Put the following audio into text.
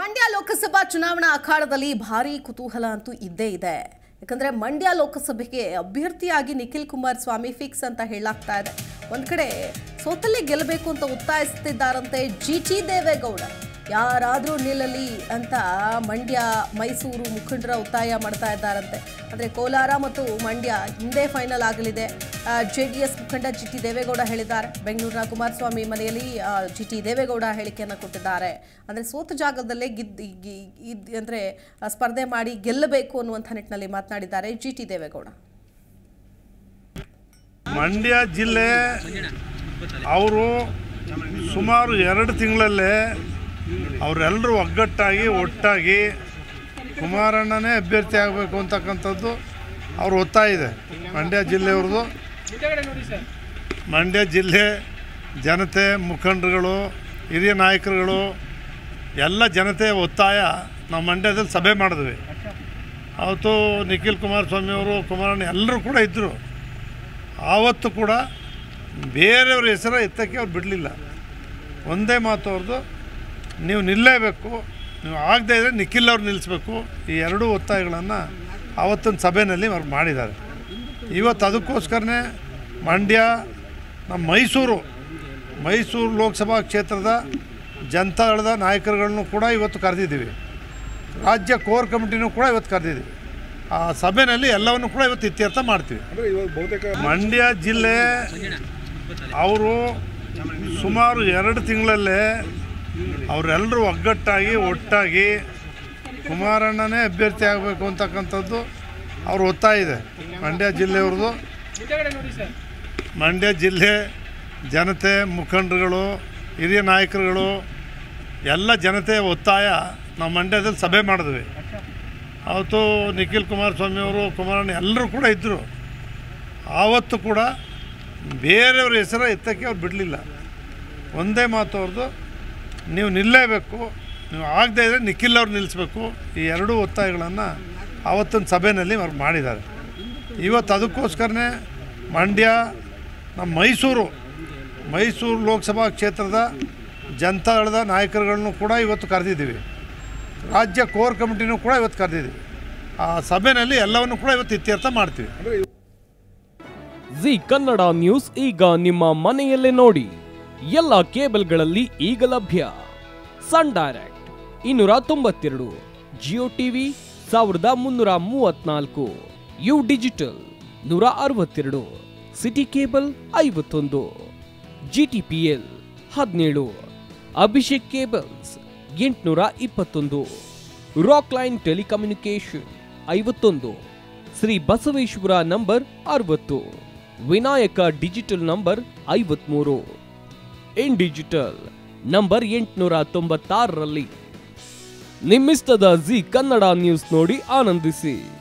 ಮಂಡ್ಯ ಲೋಕಸಭಾ ಚುನಾವಣಾ ಅಖಾಡದಲ್ಲಿ ಭಾರಿ ಕುತೂಹಲ ಅಂತೂ ಇದ್ದೇ ಇದೆ. ಯಾಕಂದ್ರೆ ಮಂಡ್ಯ ಲೋಕಸಭೆಗೆ ಅಭ್ಯರ್ಥಿಯಾಗಿ ನಿಖಿಲ್ ಕುಮಾರಸ್ವಾಮಿ ಫಿಕ್ಸ್ ಅಂತ ಹೇಳಲಾಗ್ತಾ ಇದೆ. ಒಂದ್ ಕಡೆ ಸೋತಲ್ಲೇ ಗೆಲ್ಲಬೇಕು ಅಂತ ಒತ್ತಾಯಿಸುತ್ತಿದ್ದಾರಂತೆ ಜಿಟಿ ದೇವೇಗೌಡ. ಯಾರಾದರೂ ನಿಲ್ಲಲಿ ಅಂತ ಮಂಡ್ಯ ಮೈಸೂರು ಮುಖಂಡರ ಒತ್ತಾಯ ಮಾಡ್ತಾ ಇದ್ದಾರಂತೆ. ಅಂದರೆ ಕೋಲಾರ ಮತ್ತು ಮಂಡ್ಯ ಹಿಂದೆ ಫೈನಲ್ ಆಗಲಿದೆ. ಜೆಡಿಎಸ್ ಮುಖಂಡ ಜಿಟಿ ದೇವೇಗೌಡ ಹೇಳಿದ್ದಾರೆ. ಬೆಂಗಳೂರಿನ ಕುಮಾರಸ್ವಾಮಿ ಮನೆಯಲ್ಲಿ ಜಿಟಿ ದೇವೇಗೌಡ ಹೇಳಿಕೆಯನ್ನು ಕೊಟ್ಟಿದ್ದಾರೆ. ಅಂದರೆ ಸೋತ ಜಾಗದಲ್ಲೇ ಅಂದರೆ ಸ್ಪರ್ಧೆ ಮಾಡಿ ಗೆಲ್ಲಬೇಕು ಅನ್ನುವಂಥ ನಿಟ್ಟಿನಲ್ಲಿ ಮಾತನಾಡಿದ್ದಾರೆ ಜಿಟಿ ದೇವೇಗೌಡ. ಮಂಡ್ಯ ಜಿಲ್ಲೆ ಅವರು ಸುಮಾರು 2 ತಿಂಗಳಲ್ಲೇ ಅವರೆಲ್ಲರೂ ಒಟ್ಟಾಗಿ ಕುಮಾರಣ್ಣನೇ ಅಭ್ಯರ್ಥಿ ಆಗಬೇಕು ಅಂತಕ್ಕಂಥದ್ದು ಅವ್ರ ಒತ್ತಾಯ ಇದೆ. ಮಂಡ್ಯ ಜಿಲ್ಲೆಯವ್ರದ್ದು, ಮಂಡ್ಯ ಜಿಲ್ಲೆ ಜನತೆ, ಮುಖಂಡರುಗಳು, ಹಿರಿಯ ನಾಯಕರುಗಳು ಎಲ್ಲ ಜನತೆಯ ಒತ್ತಾಯ ನಾವು ಮಂಡ್ಯದಲ್ಲಿ ಸಭೆ ಮಾಡಿದ್ವಿ. ಅವತ್ತು ನಿಖಿಲ್ ಕುಮಾರಸ್ವಾಮಿಯವರು, ಕುಮಾರಣ್ಣ ಎಲ್ಲರೂ ಕೂಡ ಇದ್ದರು. ಆವತ್ತು ಕೂಡ ಬೇರೆಯವ್ರ ಹೆಸರು ಎತ್ತಕ್ಕೆ ಅವ್ರು ಬಿಡಲಿಲ್ಲ. ಒಂದೇ ಮಾತು ಅವ್ರದ್ದು, ನೀವು ನಿಲ್ಲೇಬೇಕು, ನೀವು ಆಗದೇ ಇದ್ದರೆ ನಿಖಿಲ್ ಅವ್ರು ನಿಲ್ಲಿಸ್ಬೇಕು. ಈ ಎರಡೂ ಒತ್ತಾಯಗಳನ್ನು ಆವತ್ತಿನ ಸಭೆಯಲ್ಲಿ ಅವ್ರು ಮಾಡಿದ್ದಾರೆ. ಇವತ್ತು ಅದಕ್ಕೋಸ್ಕರನೇ ಮಂಡ್ಯ, ನಮ್ಮ ಮೈಸೂರು ಲೋಕಸಭಾ ಕ್ಷೇತ್ರದ ಜನತಾದಳದ ನಾಯಕರುಗಳನ್ನು ಕೂಡ ಇವತ್ತು ಕರೆದಿದ್ದೀವಿ. ರಾಜ್ಯ ಕೋರ್ ಕಮಿಟಿನೂ ಕೂಡ ಇವತ್ತು ಕರೆದಿದ್ದೀವಿ. ಆ ಸಭೆಯಲ್ಲಿ ಎಲ್ಲವನ್ನು ಕೂಡ ಇವತ್ತು ಇತ್ಯರ್ಥ ಮಾಡ್ತೀವಿ. ಮಂಡ್ಯ ಜಿಲ್ಲೆ ಅವರು ಸುಮಾರು 2 ತಿಂಗಳಲ್ಲೇ ಅವರೆಲ್ಲರೂ ಒಟ್ಟಾಗಿ ಕುಮಾರಣ್ಣನೇ ಅಭ್ಯರ್ಥಿ ಆಗಬೇಕು ಅಂತಕ್ಕಂಥದ್ದು ಅವ್ರ ಒತ್ತಾಯ ಇದೆ. ಮಂಡ್ಯ ಜಿಲ್ಲೆಯವ್ರದ್ದು, ಮಂಡ್ಯ ಜಿಲ್ಲೆ ಜನತೆ, ಮುಖಂಡರುಗಳು, ಹಿರಿಯ ನಾಯಕರುಗಳು ಎಲ್ಲ ಜನತೆಯ ಒತ್ತಾಯ ನಾವು ಮಂಡ್ಯದಲ್ಲಿ ಸಭೆ ಮಾಡಿದ್ವಿ. ಅವತ್ತು ನಿಖಿಲ್ ಕುಮಾರಸ್ವಾಮಿಯವರು, ಕುಮಾರಣ್ಣ ಎಲ್ಲರೂ ಕೂಡ ಇದ್ದರು. ಆವತ್ತು ಕೂಡ ಬೇರೆಯವ್ರ ಹೆಸರು ಎತ್ತಕ್ಕೆ ಅವ್ರು ಬಿಡಲಿಲ್ಲ. ಒಂದೇ ಮಾತು ಅವ್ರದ್ದು, ನೀವು ನಿಲ್ಲೇಬೇಕು, ನೀವು ಆಗದೇ ಇದ್ದರೆ ನಿಖಿಲ್ ಅವ್ರು ನಿಲ್ಲಿಸ್ಬೇಕು. ಈ ಎರಡೂ ಒತ್ತಾಯಗಳನ್ನು ಆವತ್ತಿನ ಸಭೆಯಲ್ಲಿ ಅವ್ರು ಮಾಡಿದ್ದಾರೆ. ಇವತ್ತು ಅದಕ್ಕೋಸ್ಕರನೇ ಮಂಡ್ಯ, ನಮ್ಮ ಮೈಸೂರು ಲೋಕಸಭಾ ಕ್ಷೇತ್ರದ ಜನತಾದಳದ ನಾಯಕರುಗಳನ್ನು ಕೂಡ ಇವತ್ತು ಕರೆದಿದ್ದೀವಿ. ರಾಜ್ಯ ಕೋರ್ ಕಮಿಟಿನೂ ಕೂಡ ಇವತ್ತು ಕರೆದಿದ್ದೀವಿ. ಆ ಸಭೆಯಲ್ಲಿ ಎಲ್ಲವನ್ನು ಕೂಡ ಇವತ್ತು ಇತ್ಯರ್ಥ ಮಾಡ್ತೀವಿ. ಜಿ ಕನ್ನಡ ನ್ಯೂಸ್ ಈಗ ನಿಮ್ಮ ಮನೆಯಲ್ಲೇ ನೋಡಿ. ಎಲ್ಲ ಕೇಬಲ್ಗಳಲ್ಲಿ ಈಗ ಲಭ್ಯ. Sun Direct 292, Jio TV 1334, U digital 162, city cable 51, GTPL 17, Abhishek cables 821, rock line telecommunication 51, Shri Basaveshwara number 60, Vinayaka digital number 53, in digital number 896ರಲ್ಲಿ. ನಿಮ್ಮಿಸ್ತದ ಜಿ ಕನ್ನಡ ನ್ಯೂಸ್ ನೋಡಿ ಆನಂದಿಸಿ.